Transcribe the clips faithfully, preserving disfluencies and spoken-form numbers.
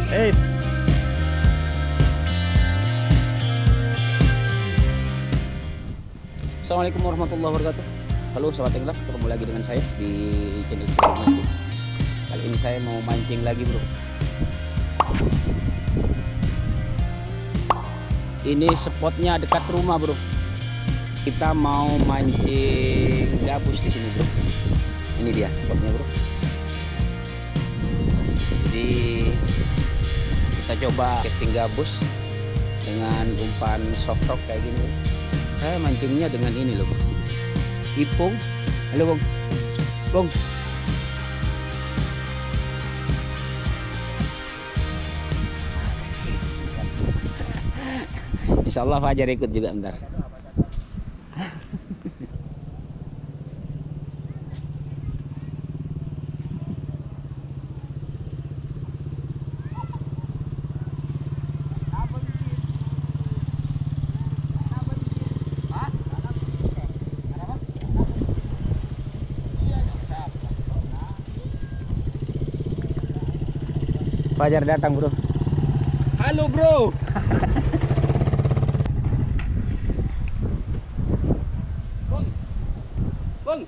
Eh. Assalamualaikum warahmatullahi wabarakatuh. Halo sahabat tenggelam, ketemu lagi dengan saya di channel Mancing. Kali ini saya mau mancing lagi, bro. Ini spotnya dekat rumah, bro. Kita mau mancing gabus di sini, bro. Ini dia spotnya, bro. Jadi kita coba casting gabus dengan umpan soft rock kayak gini, bro. Saya mancingnya dengan ini loh, bro. Ipung. Halo, Bang. Bang. Insya Allah Fajar ikut juga bentar. Fajar datang, bro. Halo, bro. Bang. Bang.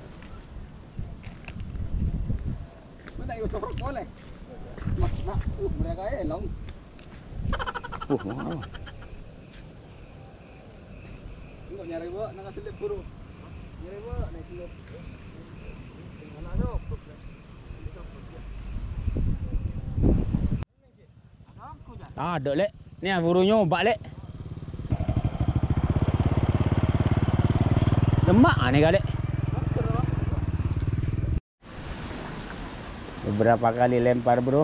Mana yung sorok boleh? Mak, nak, uh, mereka elong. Uh, wow. Enggak nyari, Bo, nakasilip, bro. Nyari, Bo, nakasilip. Ano-ano? Ah, ada lek. Ni ah burunya obat lek. Lemak ah ni galek. Beberapa kali lempar, bro.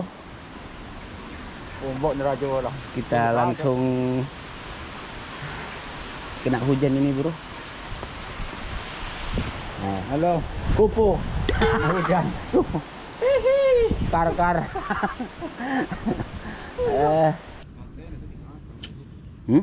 Ombak neraja lah. Kita langsung kena hujan ini, bro. Nah, halo. Kupu. Hujan. Kar-kar. eh. Hmm?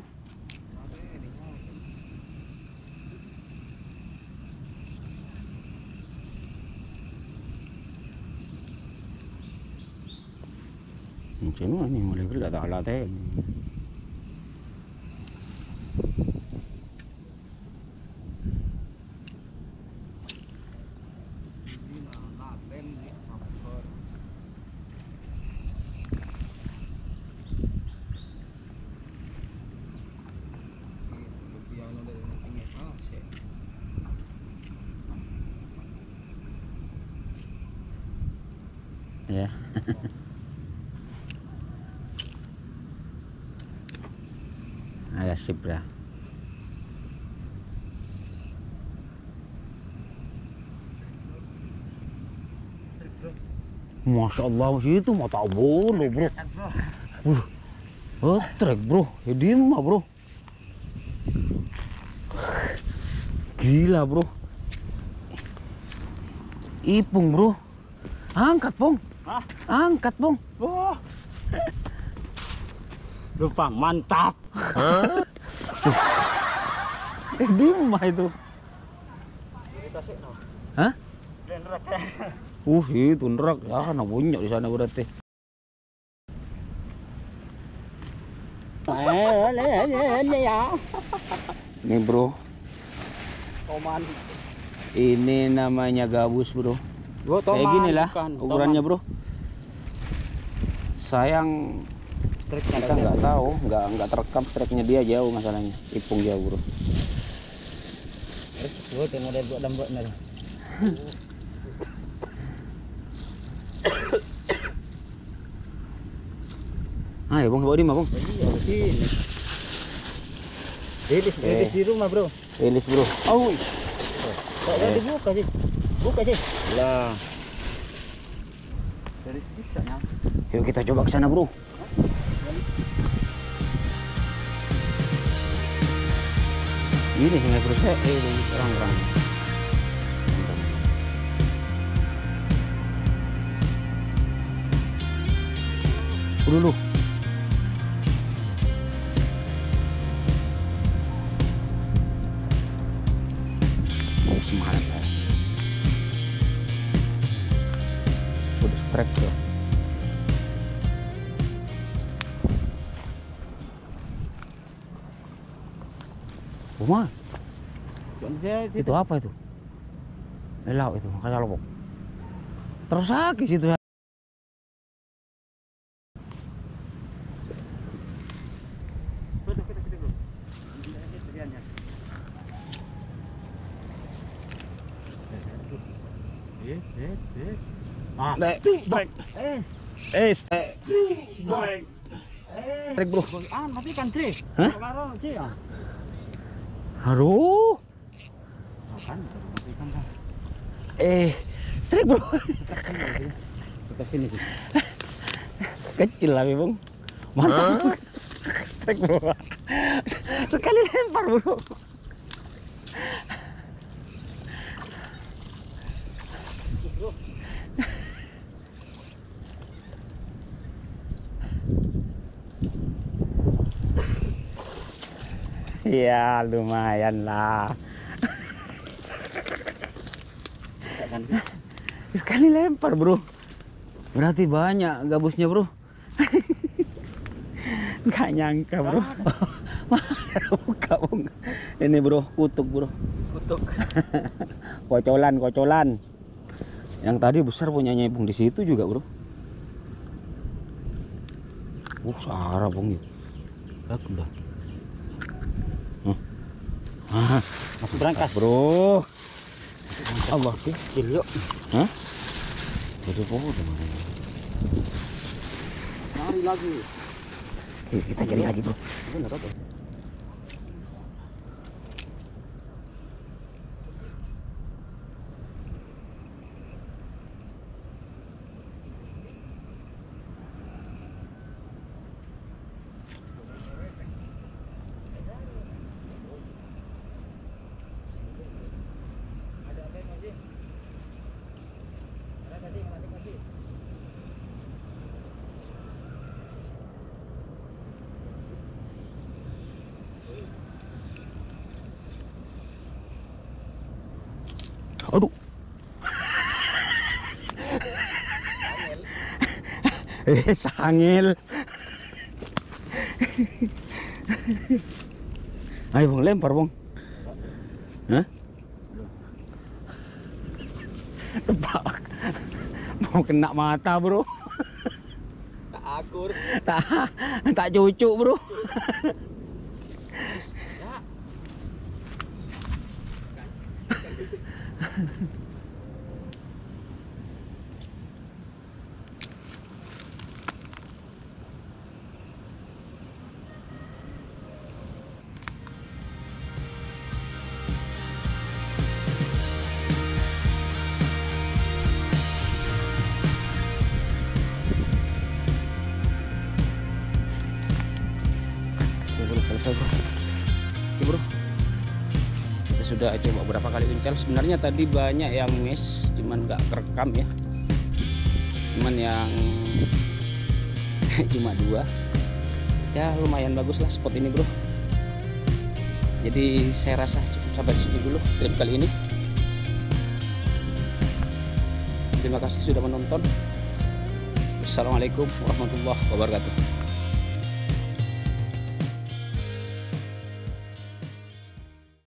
Macam mana ni? Boleh ke tak kalah teh? Ya. Agak sip dah. Masya Allah, masih itu mau tahu bolu, bro. Uh, oh, trek, bro. Ya diem mah, bro. Gila, bro. Ipung, bro. Angkat, Bang. Hah? Angkat, Bang. Oh. Lupa, mantap. Hah? Eh, diem mah itu. Hah? Uh, itu nerak. Ya, nak bunyi di sana berarti. Nih, bro. Toman. Ini namanya gabus, bro. Bro, toman. Kayak gini lah Bukan, ukurannya, toman. bro. Sayang kita nggak tahu, nggak nggak terekam treknya, dia jauh masalahnya. Ipung jauh, bro. Gue tengok model buat lembut nih. Ayo, Bang, bawa di mana, Bang? Iya, di sini. Rilis, Eh. rilis di rumah, bro. Rilis, bro. Oh, Kok Eh. dibuka sih? Buka sih. Lah. Dari bisa nya. yuk kita coba ke sana, bro. Ini sungai bro, saya eh ini terang-terang. Dulu. Oh, semangat ya. Udah strike tuh. Rumah. Saya Itu apa itu? Lelau itu, kayak lobok. Terus sakit situ ya. Ah, Baik, baik. es, Eh, baik. Baik. Trek bro. ah, matikan Tri. Hah? Karo Ci ah. Aduh. Kan, matikan kan. Eh, strike bro. Kita sini sih. Kecil tapi bung. Mantap. Strike bro. Sekali lempar bro. Ya lumayan lah. Sekali lempar bro. Berarti banyak gabusnya bro. Nggak nyangka bro. Buka bung. Ini bro kutuk bro. Kutuk. Kocolan kocolan. Yang tadi besar punyanya bung di situ juga bro. Uh sarap bung ya. Aku dah. Ah, Masuk berangkas. bro. Allah Kecil yuk. Hah? Itu pohon mana? Mari lagi. Eh, kita cari lagi bro. Benar apa? Aduh. Eh, sangil. Ayo bang, lempar bang. Hah? Tebak. Mau kena mata bro. Tak akur. Tak, tak cucuk bro. Ya. Oke bro, selesai bro. Oke bro, kita sudah coba berapa kali uncal. Sebenarnya tadi banyak yang miss, cuman nggak kerekam ya. Cuman yang cuma dua. Ya lumayan bagus lah spot ini bro. Jadi saya rasa cukup sampai di sini dulu trip kali ini. Terima kasih sudah menonton. Wassalamualaikum warahmatullahi wabarakatuh.